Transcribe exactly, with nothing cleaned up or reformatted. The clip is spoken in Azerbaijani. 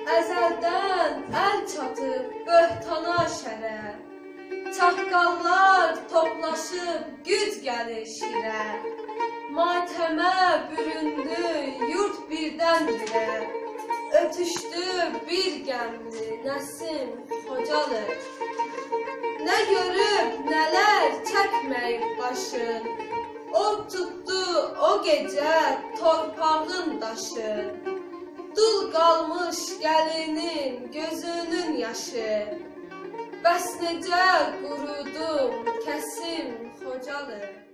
Əzəldən əl çatıb böhtana şərə, çaqqallar toplaşıb güc gəlir şirə. Matəmə büründü yurt birdən-birə, ötüşdü bir qəmli Nəsim Xocalı. Nə görüb nələr çəkməyib başın, od tutdu o gecə torpağın daşı. Dul qalmış gəlinin gözünün yaşı, bəs necə qurudum Kəsim Xocalı.